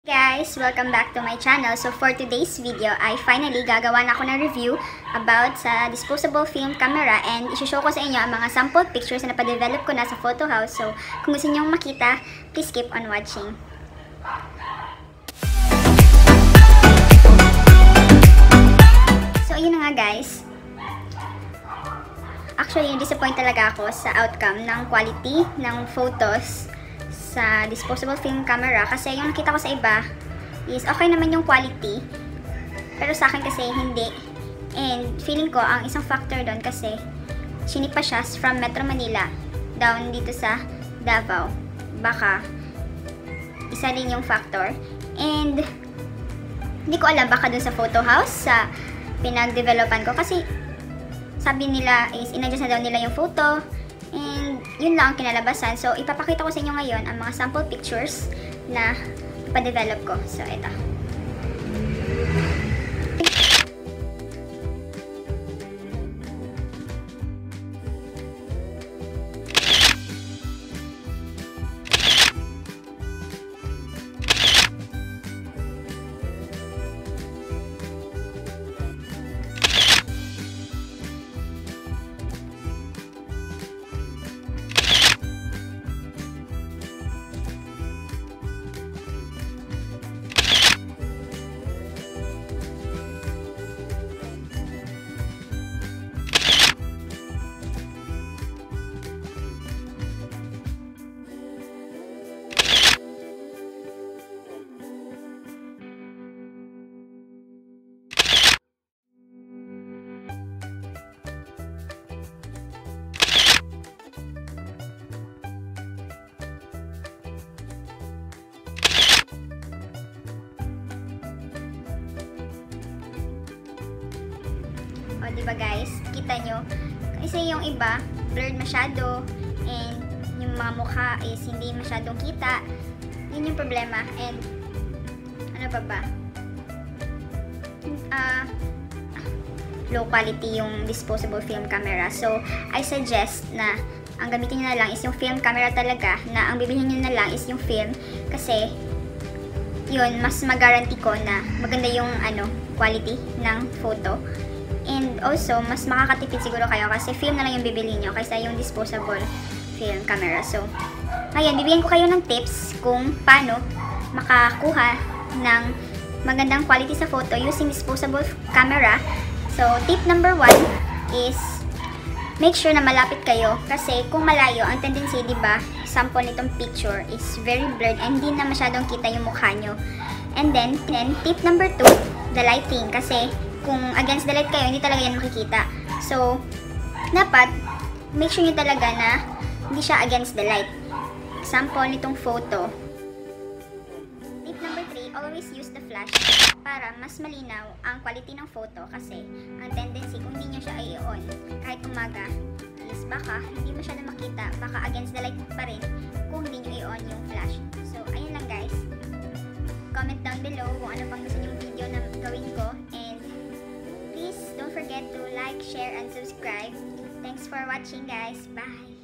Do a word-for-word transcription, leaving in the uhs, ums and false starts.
Guys, welcome back to my channel. So for today's video ay finally gagawa na ako ng review about sa disposable film camera and isushow ko sa inyo ang mga sample pictures na napadevelop ko na sa photo house. So kung gusto niyo makita, please keep on watching. So ayun na nga guys. Actually, disappoint talaga ako sa outcome ng quality ng photos sa disposable film camera kasi yung nakita ko sa iba is okay naman yung quality pero sa akin kasi hindi, and feeling ko ang isang factor doon kasi sinipa siya from Metro Manila down dito sa Davao, baka isa din yung factor. And hindi ko alam, baka doon sa photo house sa pinag-developan ko kasi sabi nila is inadjust na daw nila yung photo. And yun lang ang kinalabasan. So, ipapakita ko sa inyo ngayon ang mga sample pictures na ipa-develop ko. So, ito. O, diba guys? Kita nyo? Kasi yung iba, blurred masyado, and yung mga mukha is hindi masyadong kita. Yun yung problema. And, ano pa ba? Uh, low quality yung disposable film camera. So, I suggest na ang gamitin nyo na lang is yung film camera talaga, na ang bibilhin nyo na lang is yung film. Kasi, yun, mas mag-guarantee ko na maganda yung ano, quality ng photo. And also, mas makakatipid siguro kayo kasi film na lang yung bibili nyo kaysa yung disposable film camera. So, ngayon, bibigyan ko kayo ng tips kung paano makakuha ng magandang quality sa photo using disposable camera. So, tip number one is make sure na malapit kayo kasi kung malayo, ang tendency, di ba, sample nitong picture is very blurred and hindi na masyadong kita yung mukha nyo. And then, then tip number two, the lighting. Kasi kung against the light kayo, hindi talaga yan makikita. So, dapat, make sure nyo talaga na hindi siya against the light. Example nitong photo. Tip number three, always use the flash para mas malinaw ang quality ng photo kasi ang tendency kung hindi nyo siya i-on kahit umaga is baka hindi mo siya na makita, baka against the light pa rin kung hindi nyo i-on yung flash. So, ayun lang guys. Comment down below kung ano pang gusto nyong video na gawin ko, and don't forget to like, share, and subscribe. Thanks for watching guys. Bye!